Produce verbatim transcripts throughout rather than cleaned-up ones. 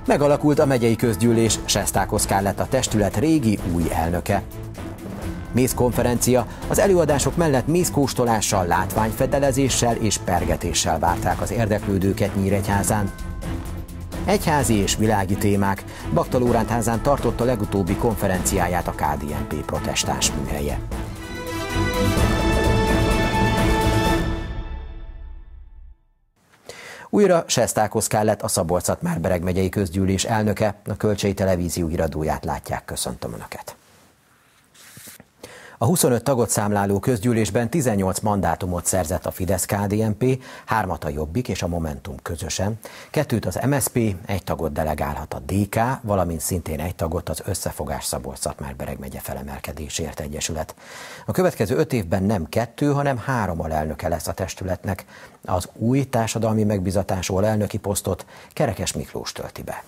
Megalakult a megyei közgyűlés, Sesták Oszkár lett a testület régi új elnöke. Mézkonferencia, az előadások mellett mézkóstolással, látványfedelezéssel és pergetéssel várták az érdeklődőket Nyíregyházán. Egyházi és világi témák. Bakta Lóránt házán tartott a legutóbbi konferenciáját a ká dé en pé protestáns műhelye. Újra Sesták Oszkár lett a Szabolcs-Szatmár-Bereg megyei közgyűlés elnöke. A Kölcsei Televízió híradóját látják, köszöntöm Önöket. A huszonöt tagot számláló közgyűlésben tizennyolc mandátumot szerzett a Fidesz-ká dé en pé, hármat a Jobbik és a Momentum közösen, kettőt az em es zé pé, egy tagot delegálhat a dé ká, valamint szintén egy tagot az Összefogás Szabolcs-Szatmár-Bereg megye felemelkedésért egyesület. A következő öt évben nem kettő, hanem három alelnöke lesz a testületnek. Az új társadalmi megbízatású alelnöki posztot Kerekes Miklós tölti be.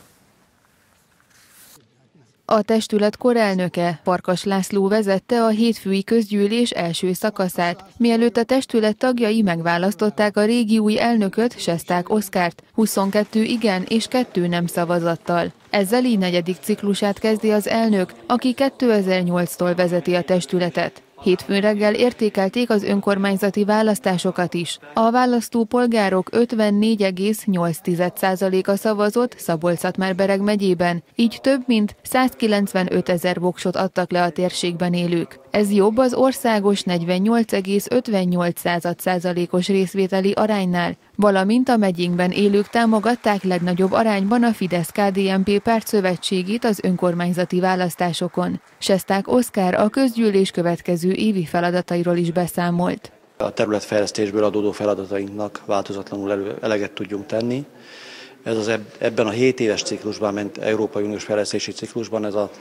A testület korelnöke, Farkas László vezette a hétfői közgyűlés első szakaszát, mielőtt a testület tagjai megválasztották a régi új elnököt, Sesták Oszkárt, huszonkettő igen és kettő nem szavazattal. Ezzel így negyedik ciklusát kezdi az elnök, aki kétezer-nyolctól vezeti a testületet. Hétfőn reggel értékelték az önkormányzati választásokat is. A választópolgárok ötvennégy egész nyolc százaléka szavazott Szabolcs-Szatmár-Bereg megyében, így több mint százkilencvenöt ezer voksot adtak le a térségben élők. Ez jobb az országos negyvennyolc egész ötvennyolc százalékos részvételi aránynál, valamint a megyénkben élők támogatták legnagyobb arányban a Fidesz-ká dé en pé pártszövetségét az önkormányzati választásokon. Sesták Oszkár a közgyűlés következő évi feladatairól is beszámolt. A területfejlesztésből adódó feladatainknak változatlanul elő, eleget tudjunk tenni. Ez az ebben a hét éves ciklusban, ment Európai Uniós fejlesztési ciklusban ez a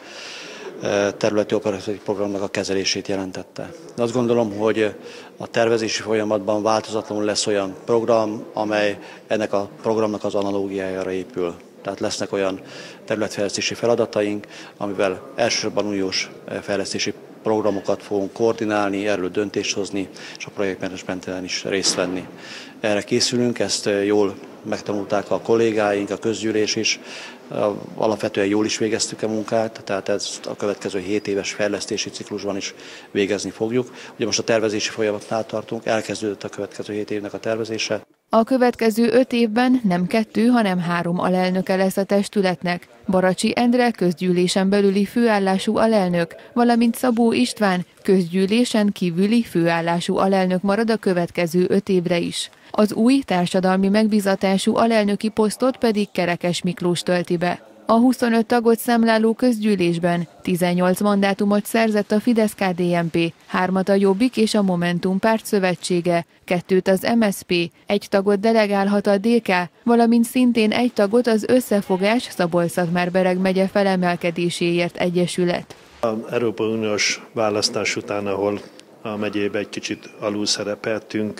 területi operatív programnak a kezelését jelentette. Azt gondolom, hogy a tervezési folyamatban változatlanul lesz olyan program, amely ennek a programnak az analógiájára épül. Tehát lesznek olyan területfejlesztési feladataink, amivel elsősorban uniós fejlesztési programokat fogunk koordinálni, erről döntést hozni, és a projektmenedzsmenten is részt venni. Erre készülünk, ezt jól megtanulták a kollégáink, a közgyűlés is, alapvetően jól is végeztük a munkát, tehát ezt a következő hét éves fejlesztési ciklusban is végezni fogjuk. Ugye most a tervezési folyamatnál tartunk, elkezdődött a következő hét évnek a tervezése. A következő öt évben nem kettő, hanem három alelnöke lesz a testületnek. Baracsi Endre közgyűlésen belüli főállású alelnök, valamint Szabó István közgyűlésen kívüli főállású alelnök marad a következő öt évre is. Az új társadalmi megbízatású alelnöki posztot pedig Kerekes Miklós tölti be. A huszonöt tagot számláló közgyűlésben tizennyolc mandátumot szerzett a Fidesz-ká dé en pé, hármat a Jobbik és a Momentum pártszövetsége, kettőt az em es zé pé, egy tagot delegálhat a dé ká, valamint szintén egy tagot az Összefogás Szabolcs-Szatmár-Bereg megye felemelkedéséért egyesület. Az Európai Uniós választás után, ahol a megyében egy kicsit alul szerepeltünk,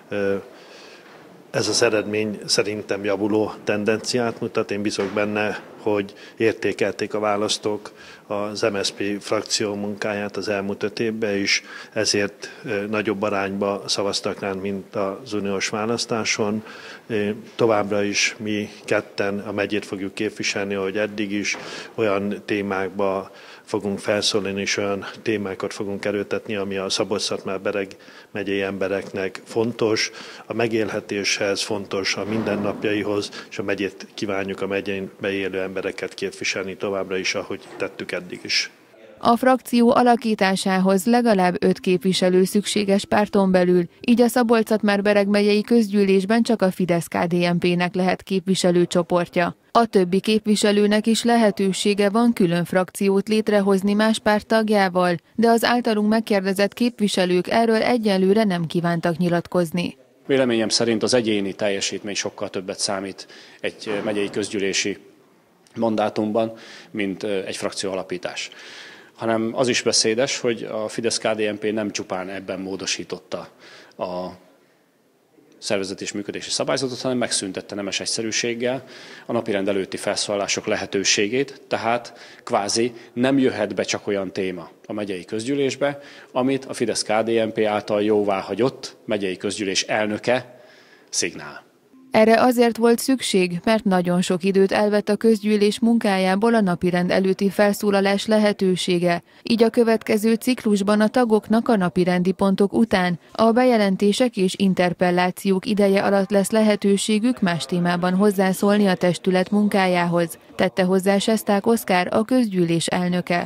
ez az eredmény szerintem javuló tendenciát mutat. Én bízok benne, hogy értékelték a választók az em es zé pé frakció munkáját az elmúlt öt évben is, ezért nagyobb arányba szavaztak ránk, mint az uniós választáson. Továbbra is mi ketten a megyét fogjuk képviselni, ahogy eddig is, olyan témákba fogunk felszólalni, és olyan témákat fogunk erőltetni, ami a Szabolcs-Szatmár-Bereg megyei embereknek fontos, a megélhetéshez fontos, a mindennapjaihoz, és a megyét kívánjuk a megyén beélő embereket képviselni továbbra is, ahogy tettük eddig is. A frakció alakításához legalább öt képviselő szükséges párton belül, így a Szabolcs-Szatmár-Bereg megyei közgyűlésben csak a Fidesz-ká dé en pének lehet képviselőcsoportja. A többi képviselőnek is lehetősége van külön frakciót létrehozni más párt tagjával, de az általunk megkérdezett képviselők erről egyelőre nem kívántak nyilatkozni. Véleményem szerint az egyéni teljesítmény sokkal többet számít egy megyei közgyűlési mandátumban, mint egy frakció alapítás. Hanem az is beszédes, hogy a Fidesz-ká dé en pé nem csupán ebben módosította a szervezet és működési szabályzatot, hanem megszüntette nemes egyszerűséggel a napirend előtti felszólalások lehetőségét, tehát kvázi nem jöhet be csak olyan téma a megyei közgyűlésbe, amit a Fidesz-ká dé en pé által jóváhagyott megyei közgyűlés elnöke szignál. Erre azért volt szükség, mert nagyon sok időt elvett a közgyűlés munkájából a napirend előtti felszólalás lehetősége. Így a következő ciklusban a tagoknak a napirendi pontok után a bejelentések és interpellációk ideje alatt lesz lehetőségük más témában hozzászólni a testület munkájához, tette hozzá Sesták Oszkár, a közgyűlés elnöke.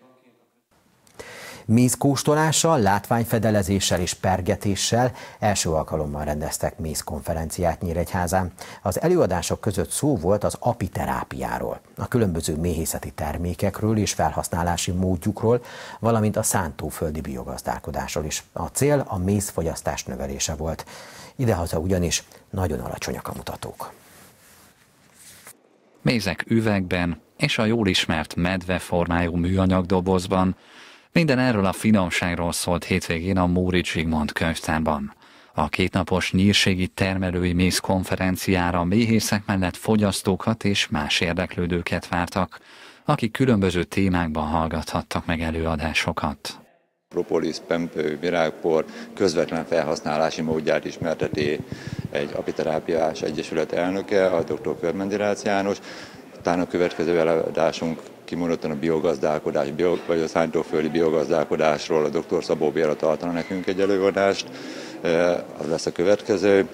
Mézkóstolással, látványfedelezéssel és pergetéssel első alkalommal rendeztek mézkonferenciát Nyíregyházán. Az előadások között szó volt az apiterápiáról, a különböző méhészeti termékekről és felhasználási módjukról, valamint a szántóföldi biogazdálkodásról is. A cél a mézfogyasztás növelése volt. Idehaza ugyanis nagyon alacsonyak a mutatók. Mézek üvegben és a jól ismert medve formájú műanyag dobozban. Minden erről a finomságról szólt hétvégén a Móricz Zsigmond könyvtárban. A kétnapos nyírségi termelői méz konferenciára méhészek mellett fogyasztókat és más érdeklődőket vártak, akik különböző témákban hallgathattak meg előadásokat. Propolis, pempő, virágpor közvetlen felhasználási módját ismerteti egy apiterápiás egyesület elnöke, a doktor Körmendi Rácz János. Utána a következő előadásunk kimondottan a biogazdálkodás, bio, vagy a szántóföldi biogazdálkodásról a doktor Szabó Béla tartana nekünk egy előadást, az lesz a következő.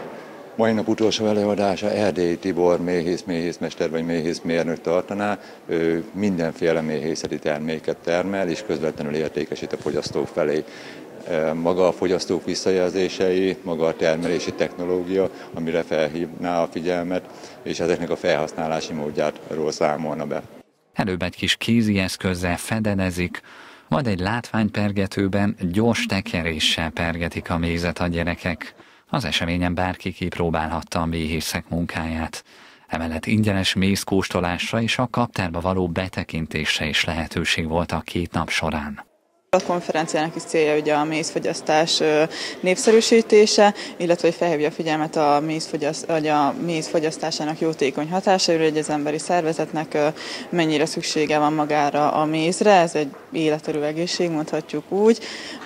Mai nap utolsó előadása Erdélyi Tibor méhész, méhészmester vagy méhészmérnök tartaná. Ő mindenféle méhészeti terméket termel és közvetlenül értékesít a fogyasztók felé. Maga a fogyasztók visszajelzései, maga a termelési technológia, amire felhívná a figyelmet, és ezeknek a felhasználási módjáról számolna be. Előbb egy kis kézi eszközzel fedelezik, majd egy látványpergetőben gyors tekeréssel pergetik a mézet a gyerekek. Az eseményen bárki kipróbálhatta a méhészek munkáját. Emellett ingyenes mézkóstolásra és a kaptárba való betekintésre is lehetőség volt a két nap során. A konferenciának is célja ugye a mézfogyasztás népszerűsítése, illetve hogy felhívja a figyelmet a mézfogyaszt, a méz fogyasztásának jótékony hatásaira, hogy az emberi szervezetnek mennyire szüksége van magára a mézre. Ez egy életerő egészség, mondhatjuk úgy.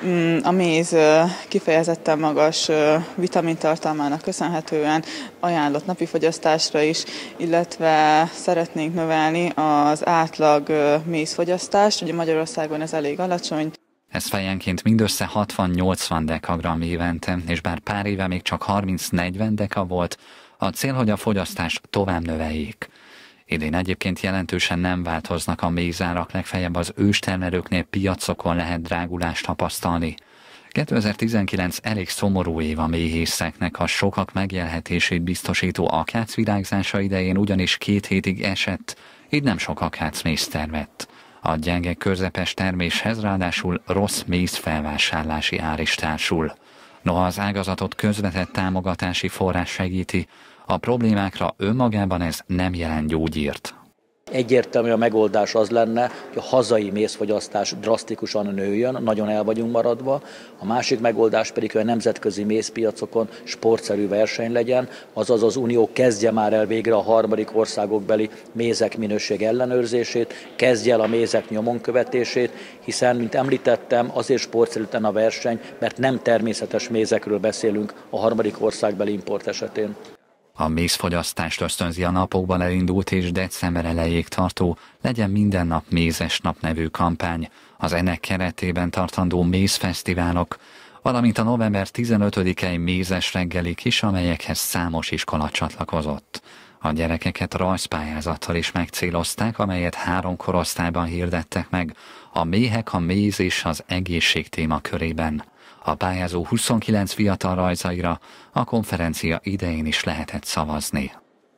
A méz kifejezetten magas vitamintartalmának köszönhetően ajánlott napi fogyasztásra is, illetve szeretnénk növelni az átlag mézfogyasztást. Ugye Magyarországon ez elég alacsony. Ez fejenként mindössze hatvan-nyolcvan dekagramm évente, és bár pár éve még csak harminc-negyven deka volt, a cél, hogy a fogyasztást tovább növeljék. Idén egyébként jelentősen nem változnak a mézárak, legfeljebb az őstermelőknél piacokon lehet drágulást tapasztalni. kétezer-tizenkilenc elég szomorú év a méhészeknek, a sokak megélhetését biztosító akácvirágzása idején ugyanis két hétig esett, így nem sok akácméz termett. A gyenge közepes terméshez ráadásul rossz mézfelvásárlási ár is társul. Noha az ágazatot közvetett támogatási forrás segíti, a problémákra önmagában ez nem jelent gyógyírt. Egyértelmű a megoldás az lenne, hogy a hazai mézfogyasztás drasztikusan nőjön, nagyon el vagyunk maradva. A másik megoldás pedig, hogy a nemzetközi mézpiacokon sportszerű verseny legyen, azaz az Unió kezdje már el végre a harmadik országokbeli mézek minőség ellenőrzését, kezdje el a mézek nyomon követését, hiszen, mint említettem, azért sportszerű a verseny, mert nem természetes mézekről beszélünk a harmadik országbeli import esetén. A mézfogyasztást ösztönzi a napokban elindult és december elejéig tartó Legyen minden nap mézes nap nevű kampány, az ennek keretében tartandó mézfesztiválok, valamint a november tizenötödikei mézes reggelik is, amelyekhez számos iskola csatlakozott. A gyerekeket rajzpályázattal is megcélozták, amelyet három korosztályban hirdettek meg, a méhek, a méz és az egészség témakörében. A pályázó huszonkilenc fiatal rajzaira a konferencia idején is lehetett szavazni.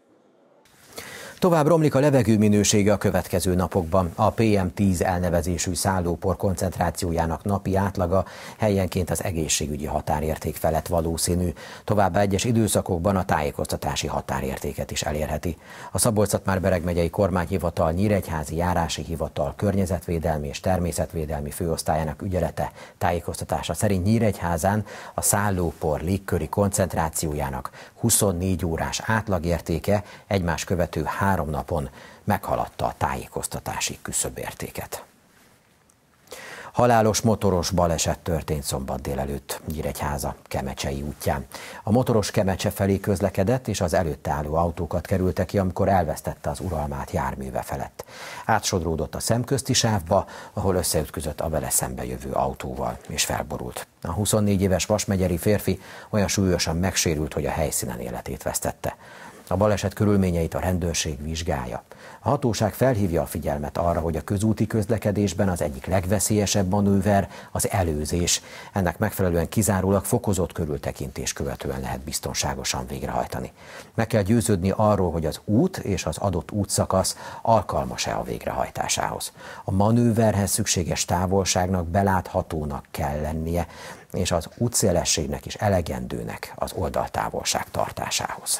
Tovább romlik a levegő minősége a következő napokban. A pé em tíz elnevezésű szállópor koncentrációjának napi átlaga helyenként az egészségügyi határérték felett valószínű. Továbbá egyes időszakokban a tájékoztatási határértéket is elérheti. A Szabolcs-Szatmár-Bereg megyei kormányhivatal, Nyíregyházi járási hivatal, környezetvédelmi és természetvédelmi főosztályának ügyelete tájékoztatása szerint Nyíregyházán a szállópor légköri koncentrációjának huszonnégy órás átlagértéke egymás követő három napon meghaladta a tájékoztatási küszöbértéket. Halálos motoros baleset történt szombat délelőtt Nyíregyháza Kemecsei útján. A motoros Kemecse felé közlekedett, és az előtte álló autókat kerültek ki, amikor elvesztette az uralmát járműve felett. Átsodródott a szemközti sávba, ahol összeütközött a vele szembe jövő autóval, és felborult. A huszonnégy éves vasmegyeri férfi olyan súlyosan megsérült, hogy a helyszínen életét vesztette. A baleset körülményeit a rendőrség vizsgálja. A hatóság felhívja a figyelmet arra, hogy a közúti közlekedésben az egyik legveszélyesebb manőver az előzés. Ennek megfelelően kizárólag fokozott körültekintés követően lehet biztonságosan végrehajtani. Meg kell győződni arról, hogy az út és az adott útszakasz alkalmas-e a végrehajtásához. A manőverhez szükséges távolságnak beláthatónak kell lennie, és az útszélességnek is elegendőnek az oldaltávolság tartásához.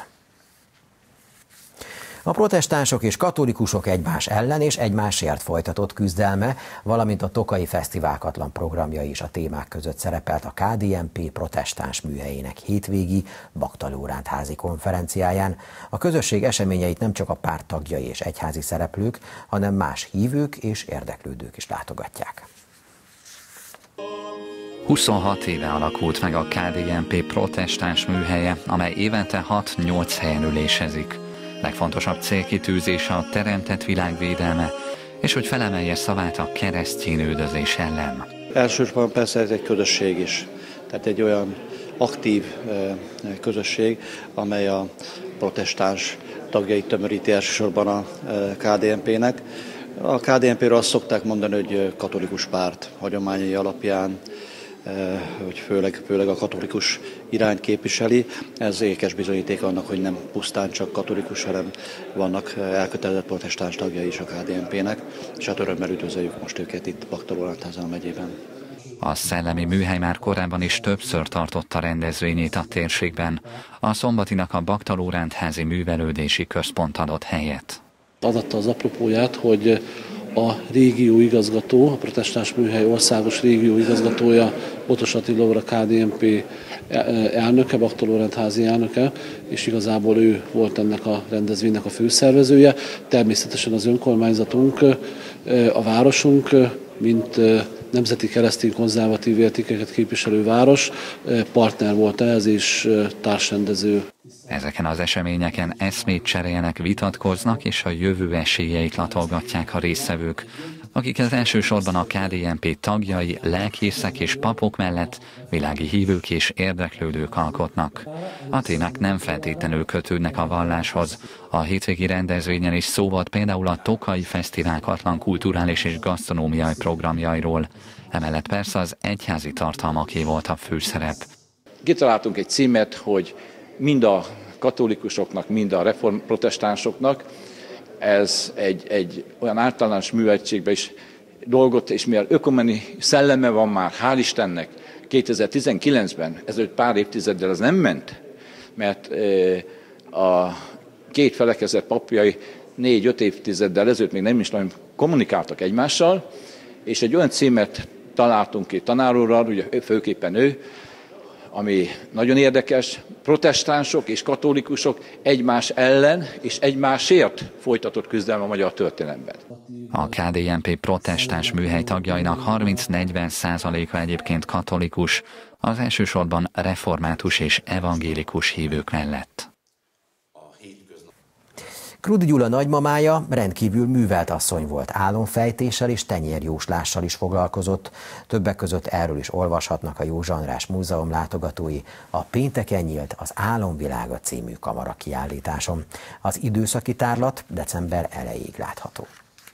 A protestánsok és katolikusok egymás ellen és egymásért folytatott küzdelme, valamint a Tokaji Fesztiválkatlan programja is a témák között szerepelt a ká dé en pé protestáns műhelyének hétvégi Bakta Lóránt házi konferenciáján. A közösség eseményeit nem csak a párt tagjai és egyházi szereplők, hanem más hívők és érdeklődők is látogatják. huszonhat éve alakult meg a ká dé en pé protestáns műhelye, amely évente hat-nyolc helyen ülésezik. Legfontosabb célkitűzése a teremtett világ védelme, és hogy felemelje szavát a keresztény üldözés ellen. Elsősorban persze ez egy közösség is, tehát egy olyan aktív közösség, amely a protestáns tagjait tömöríti elsősorban a ká dé en pének. A ká dé en péről azt szokták mondani, hogy katolikus párt hagyományai alapján, hogy főleg, főleg a katolikus irányt képviseli. Ez ékes bizonyíték annak, hogy nem pusztán csak katolikus, hanem vannak elkötelezett protestáns tagjai is a ká dé en pének, és hát örömmel üdvözöljük most őket itt Bakta Lóránt megyében. A szellemi műhely már korábban is többször tartotta rendezvényét a térségben. A szombatinak a Bakta Lóránt házi művelődési központ adott helyet. Adatta az apropóját, hogy a régió igazgató, a protestáns műhely országos régió igazgatója, Botos Attila, a ká dé en pé elnöke, Bakta Lóránt házi elnöke, és igazából ő volt ennek a rendezvénynek a főszervezője. Természetesen az önkormányzatunk, a városunk, mint nemzeti keresztény konzervatív értékeket képviselő város, partner volt ehhez és társrendező. Ezeken az eseményeken eszmét cserélnek, vitatkoznak, és a jövő esélyeit latolgatják a résztvevők, akiket elsősorban a ká dé en pé tagjai, lelkészek és papok mellett világi hívők és érdeklődők alkotnak. A témák nem feltétlenül kötődnek a valláshoz. A hétvégi rendezvényen is szó volt például a Tokaji Fesztiválkatlan kulturális és gasztronómiai programjairól. Emellett persze az egyházi tartalmaké volt a főszerep. Kitaláltunk egy címet, hogy mind a katolikusoknak, mind a reform protestánsoknak ez egy, egy olyan általános műveltségben is dolgot, és mivel ökumeni szelleme van már, hál' Istennek, kétezer-tizenkilencben, ezelőtt pár évtizeddel az nem ment, mert a két felekezet papjai négy-öt évtizeddel ezelőtt még nem is nagyon kommunikáltak egymással, és egy olyan címet találtunk ki tanár úrral, ugye főképpen ő, ami nagyon érdekes, protestánsok és katolikusok egymás ellen és egymásért folytatott küzdelme a magyar történelemben. A ká dé en pé protestáns műhely tagjainak harminc-negyven százaléka egyébként katolikus, az elsősorban református és evangélikus hívők mellett. Krudi Gyula nagymamája rendkívül művelt asszony volt, álomfejtéssel és tenyérjóslással is foglalkozott. Többek között erről is olvashatnak a Józsa András Múzeum látogatói a pénteken nyílt az Álomvilága című kamara kiállításon. Az időszaki tárlat december elejéig látható.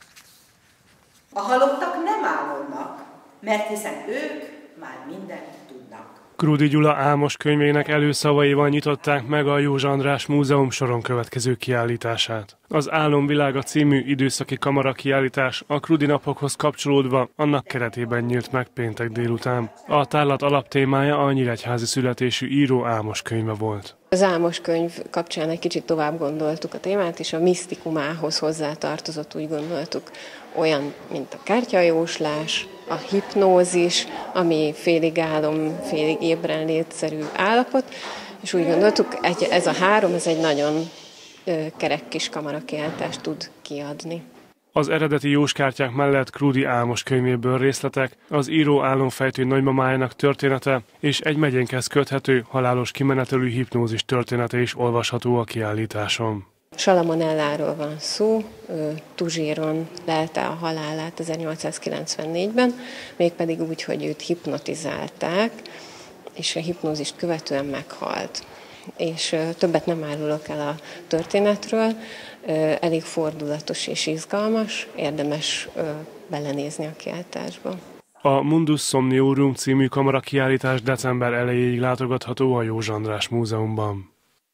A halottak nem álmodnak, mert hiszen ők már mindent tudnak. Krudi Gyula álmos könyvének előszavaival nyitották meg a Józsa András Múzeum soron következő kiállítását. Az Álomvilága című időszaki kamara kiállítás a Krudi napokhoz kapcsolódva annak keretében nyílt meg péntek délután. A tárlat alaptémája a nyíregyházi születésű író álmos könyve volt. Az álmos könyv kapcsán egy kicsit tovább gondoltuk a témát, és a misztikumához hozzátartozott, úgy gondoltuk, olyan, mint a kártyajóslás, a hipnózis, ami félig álom, félig ébren létszerű állapot, és úgy gondoltuk, hogy ez a három, ez egy nagyon kerek kis kamarakiáltást tud kiadni. Az eredeti jóskártyák mellett Krudi álmos könyvéből részletek, az író álomfejtő nagymamájának története és egy megyénkhez köthető halálos kimenetelű hipnózis története is olvasható a kiállításon. Salamonelláról van szó, ő Tuzséron lelte a halálát ezernyolcszázkilencvennégyben, mégpedig úgy, hogy őt hipnotizálták, és a hipnózist követően meghalt. És többet nem árulok el a történetről, elég fordulatos és izgalmas, érdemes belenézni a kiállításba. A Mundus Somniorum című kamarakiállítás december elejéig látogatható a József András Múzeumban.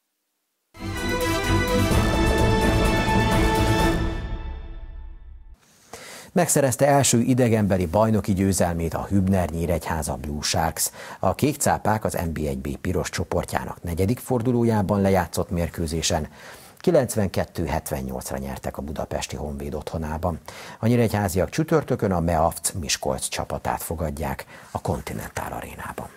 Megszerezte első idegenbeli bajnoki győzelmét a Hübner Nyíregyháza Blue Sharks. A kékcápák az en bé egy bé piros csoportjának negyedik fordulójában lejátszott mérkőzésen kilencvenkettő hetvennyolcra nyertek a budapesti Honvéd otthonában. A nyíregyháziak csütörtökön a Meavc Miskolc csapatát fogadják a Continental arénában.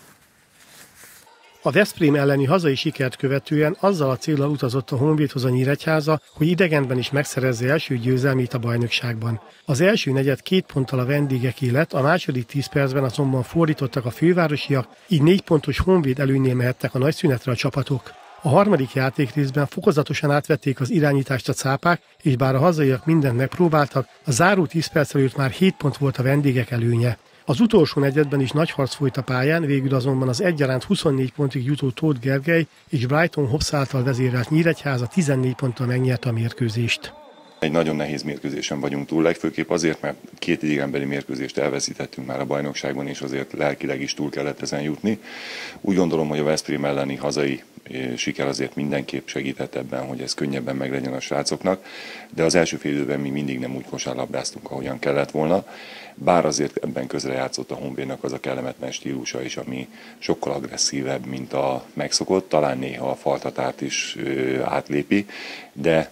A Veszprém elleni hazai sikert követően azzal a céllal utazott a Honvédhoz a Nyíregyháza, hogy idegenben is megszerezze első győzelmét a bajnokságban. Az első negyed két ponttal a vendégeké lett, a második tíz percben azonban fordítottak a fővárosiak, így négy pontos Honvéd előnynél mehettek a nagyszünetre a csapatok. A harmadik játékrészben fokozatosan átvették az irányítást a cápák, és bár a hazaiak mindent megpróbáltak, a záró tíz perc előtt már hét pont volt a vendégek előnye. Az utolsó negyedben is nagy harc folyt a pályán, végül azonban az egyaránt huszonnégy pontig jutó Tóth Gergely és Brighton Hobbs által vezérelt Nyíregyháza tizennégy ponttal megnyerte a mérkőzést. Egy nagyon nehéz mérkőzésen vagyunk túl, legfőképp azért, mert két idegenbeli mérkőzést elveszítettünk már a bajnokságban, és azért lelkileg is túl kellett ezen jutni. Úgy gondolom, hogy a Veszprém elleni hazai siker azért mindenképp segített ebben, hogy ez könnyebben meglegyen a srácoknak, de az első fél időben mi mindig nem úgy kosárlabdáztunk, ahogyan kellett volna. Bár azért ebben közrejátszott a Honvédnak az a kellemetlen stílusa is, ami sokkal agresszívebb, mint a megszokott, talán néha a faltatárt is átlépi, de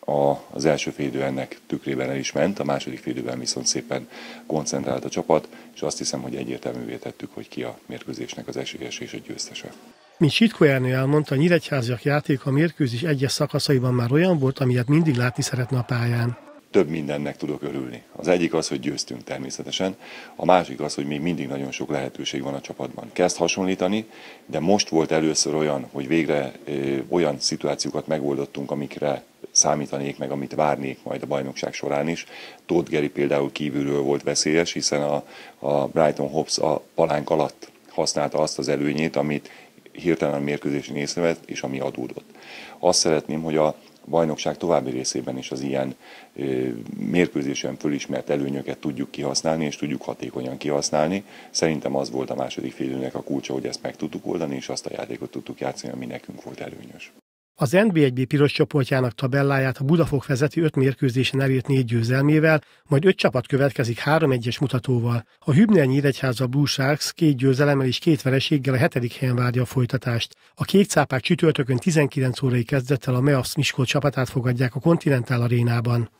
az első félidő ennek tükrében el is ment, a második félidőben viszont szépen koncentrált a csapat, és azt hiszem, hogy egyértelművé tettük, hogy ki a mérkőzésnek az esélyes és a győztese. Mint Sitko Ernő elmondta, a nyíregyháziak játéka a mérkőzés egyes szakaszaiban már olyan volt, amilyet mindig látni szeretne a pályán. Több mindennek tudok örülni. Az egyik az, hogy győztünk természetesen, a másik az, hogy még mindig nagyon sok lehetőség van a csapatban. Kezd hasonlítani, de most volt először olyan, hogy végre ö, olyan szituációkat megoldottunk, amikre számítanék meg, amit várnék majd a bajnokság során is. Tóth Geri például kívülről volt veszélyes, hiszen a, a Brighton Hobbs a palánk alatt használta azt az előnyét, amit hirtelen a mérkőzésen észrevett, és ami adódott. Azt szeretném, hogy a bajnokság további részében is az ilyen ö, mérkőzésen fölismert előnyöket tudjuk kihasználni, és tudjuk hatékonyan kihasználni. Szerintem az volt a második félidőnek a kulcsa, hogy ezt meg tudtuk oldani, és azt a játékot tudtuk játszani, ami nekünk volt előnyös. Az en bé egy bé piros csoportjának tabelláját a Budafok vezeti öt mérkőzésen elért négy győzelmével, majd öt csapat következik három egyes mutatóval. A Hübner Nyíregyháza Blue Sharks két győzelemmel és két vereséggel a hetedik helyen várja a folytatást. A kékcápák csütörtökön tizenkilenc órai kezdettel a Meavc Miskolc csapatát fogadják a Continental arénában.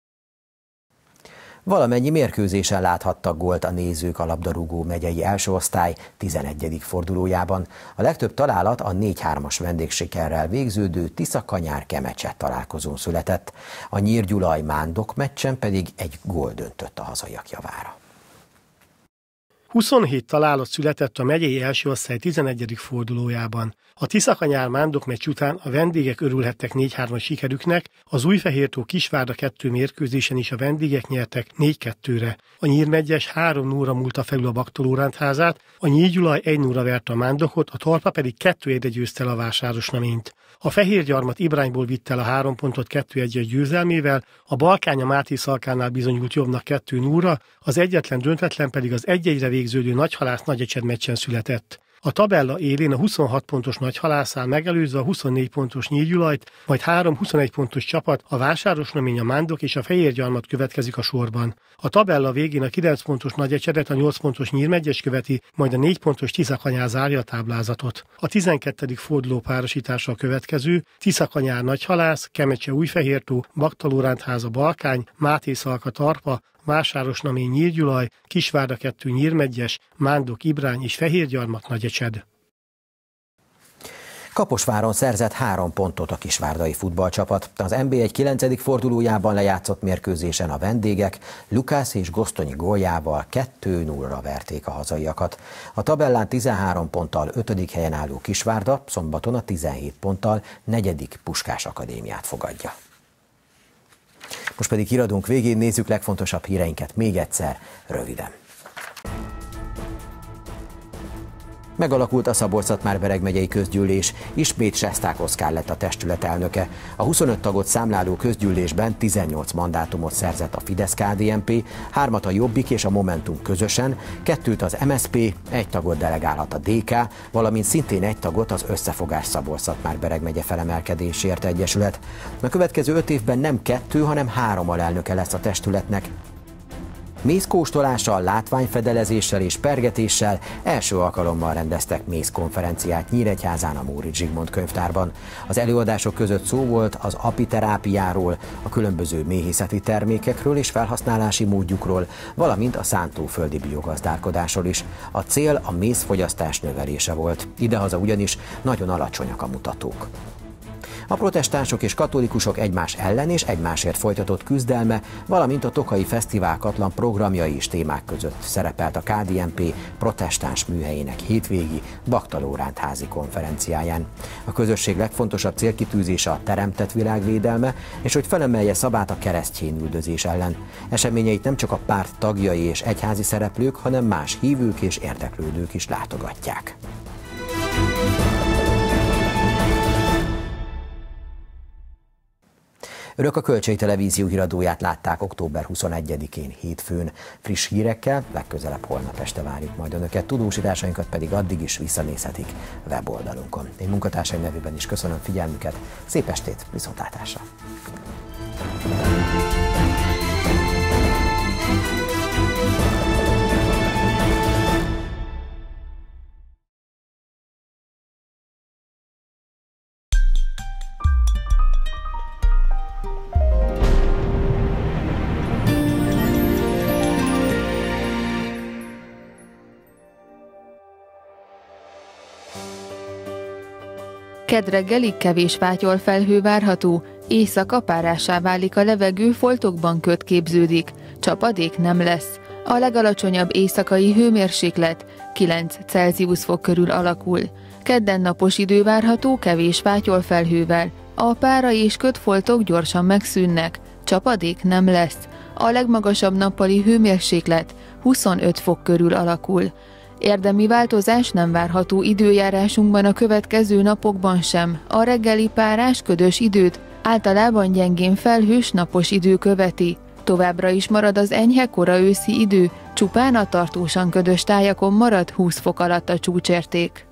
Valamennyi mérkőzésen láthattak gólt a nézők a labdarúgó megyei első osztály tizenegyedik fordulójában. A legtöbb találat a négy hármas vendégsikerrel végződő Tisza-Kanyár-Kemecse találkozón született. A Nyír-Gyulaj-Mándok meccsen pedig egy gól döntött a hazaiak javára. huszonhét találat született a megyei első osztály tizenegyedik fordulójában. A Tisza-Kanyár-Mándok meccs után a vendégek örülhettek négy hármas sikerüknek, az Újfehértó Kisvárda kettő mérkőzésen is a vendégek nyertek négy kettőre. A Nyírmegyes három nulla múlta felül a Baktolórándházát, a Nyír-Gyulaj egy nulla verte a Mándokot, a Tarpa pedig kettő egyre győzte el a Vásárosnaményt. A Fehérgyarmat Ibrányból vitt el a három pontot kettő egyes győzelmével, a Balkány a Máté Szalkánál bizonyult jobbnak kettő nulla, az egyetlen döntetlen pedig az egy egyre végződő Nagyhalász Nagyecsed meccsen született. A tabella élén a huszonhat pontos Nagyhalász áll megelőzve a huszonnégy pontos Nyír-Gyulajt, majd három huszonegy pontos csapat, a Vásárosnamény, a Mándok és a Fehérgyarmat következik a sorban. A tabella végén a kilenc pontos Nagyecsedet, a nyolc pontos Nyírmegyes követi, majd a négy pontos Tisza-Kanyár zárja a táblázatot. A tizenkettedik forduló párosítása a következő: Tisza-Kanyár Nagyhalász, Kemecse Újfehértó, Baktolórándháza Balkány, Máté Szalka Tarpa, Vásárosnamény Nyír-Gyulaj, Kisvárda kettő Nyírmegyes, Mándok Ibrány és Fehérgyarmat Nagyecsed. Kaposváron szerzett három pontot a kisvárdai futballcsapat. Az en bé egy kilencedik fordulójában lejátszott mérkőzésen a vendégek Lukász és Gosztonyi góljával kettő nullra verték a hazaiakat. A tabellán tizenhárom ponttal ötödik helyen álló Kisvárda szombaton a tizenhét ponttal negyedik Puskás Akadémiát fogadja. Most pedig híradónk végén nézzük legfontosabb híreinket még egyszer, röviden. Megalakult a Szabolcs-Szatmár-Bereg megyei közgyűlés, ismét Sesták Oszkár lett a testület elnöke. A huszonöt tagot számláló közgyűlésben tizennyolc mandátumot szerzett a Fidesz-ká dé en pé, hármat a Jobbik és a Momentum közösen, kettőt az em es zé pé, egy tagot delegálhat a dé ká, valamint szintén egy tagot az Összefogás Szabolcs-Szatmár-Bereg megye felemelkedésért egyesület. A következő öt évben nem kettő, hanem három alelnöke lesz a testületnek. Mézkóstolással, látványfedelezéssel és pergetéssel első alkalommal rendeztek mézkonferenciát Nyíregyházán a Móricz Zsigmond könyvtárban. Az előadások között szó volt az apiterápiáról, a különböző méhészeti termékekről és felhasználási módjukról, valamint a szántóföldi biogazdálkodásról is. A cél a mézfogyasztás növelése volt. Idehaza ugyanis nagyon alacsonyak a mutatók. A protestánsok és katolikusok egymás ellen és egymásért folytatott küzdelme, valamint a Tokai Fesztivál Katlan programjai és témák között szerepelt a ká dé en pé protestáns műhelyének hétvégi Bakta Lóránt házi konferenciáján. A közösség legfontosabb célkitűzése a teremtett világ védelme, és hogy felemelje szavát a keresztényüldözés ellen. Eseményeit nem csak a párt tagjai és egyházi szereplők, hanem más hívők és érdeklődők is látogatják. Önök a Kölcsei Televízió híradóját látták október huszonegyedikén hétfőn. Friss hírekkel legközelebb holnap este várjuk majd Önöket, tudósításainkat pedig addig is visszanézhetik weboldalunkon. Én munkatársaim nevében is köszönöm figyelmüket, szép estét, viszontlátásra! Kedd reggelig kevés fátyol felhő várható, éjszaka párássá válik a levegő, foltokban köd képződik, csapadék nem lesz. A legalacsonyabb éjszakai hőmérséklet kilenc Celsius fok körül alakul. Kedden napos idő várható kevés fátyol felhővel, a pára és ködfoltok gyorsan megszűnnek, csapadék nem lesz. A legmagasabb nappali hőmérséklet huszonöt fok körül alakul. Érdemi változás nem várható időjárásunkban a következő napokban sem. A reggeli párás, ködös időt általában gyengén felhős napos idő követi. Továbbra is marad az enyhe kora őszi idő, csupán a tartósan ködös tájakon marad húsz fok alatt a csúcsérték.